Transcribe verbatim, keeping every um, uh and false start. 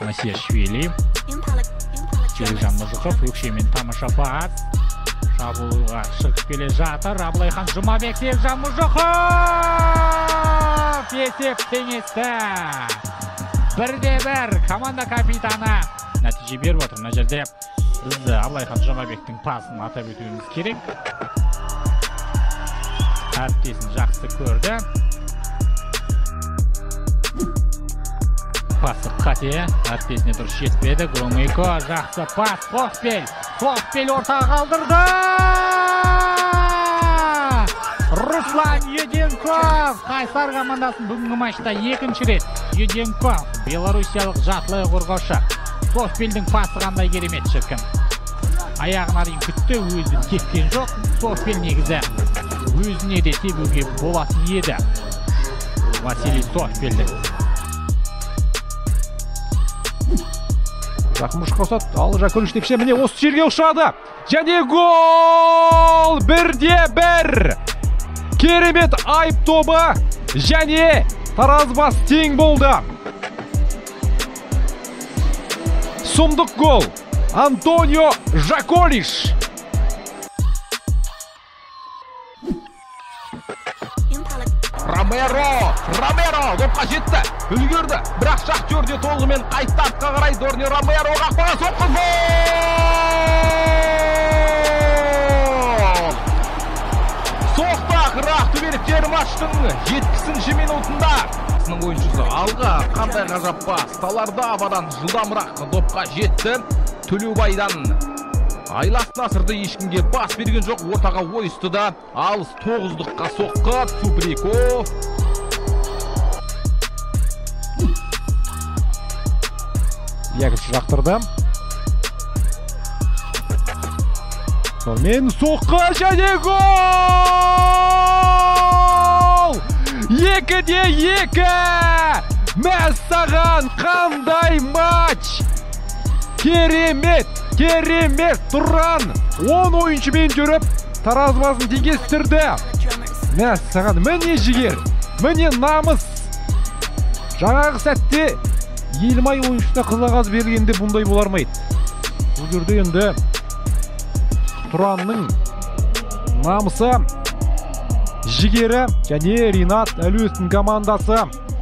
Панасиашвили. Телжан Мужықов өкшемен тамаша пас. Шабуылға шығып келе жатыр. Абылайхан Жұмабек, Телжан Мужықов! Есеп теңесті. Бірде бір команда капитаны нәтиже беріп отыр. Мына жерде біз Абылайхан Жұмабектің пасын атап өтуіміз керек. Әріптесін жақсы көрді. Пасы қате, әріптесіне дұрыс жетпеді. Громыко жақсы пас. Қоқпел, Қоқпел ортаға қалдырды. Руслан Юденков Қайсар командасын бүгінгі матчта екінші рет. Юденков белорусиялық жартылай қорғаушы. Қоқпелдің пасы қандай керемет шіркін. Аяғына дейін күтті, өзі кеткен жоқ. Қоқпел негізі өзіне де тебуге болатын еді. Василий Қоқпелді. Жақын Мұшқа ұсат, ал Жакөліш тепше міне осы жерге ұшады. Және гол! Бірде бір! Керемет айып тобы және таразбас тең болды. Сұмдық гол. Антонио Жакөліш. Ромеро, Ромеро допқа жетті, үлгерді, бірақ Шахтерде толығымен қайтты артқа қарай. Дорни Ромеро қақпаға соққы, гол! Соқты Ақтөбеліктер матчтың жетпісінші минутында. Сының ойыншысы алға қандай ғажап пас, таларда абадан жылдамырақ допқа жетті. Төлеубайдан Айлас Насырды ешкімге бас берген жоқ, ортаға ойысты да, алыс тоғыздыққа соққы. Суприков. Екінші жақтырды. Сонымен соққы және гол! Екіде екі! Мәссаған қандай матч! Керемет! Керемет! Тұран он ойыншымен жүріп, таразбасын теңестірді. Мәссаған, міне жігер, міне намыс. Жаңағы сәтте Елмай ойыншысына қызағаз бергенде бұндай болар майды. Бұл жерде енді Тұранның намысы, жігері және Ринат Әлуевтің командасы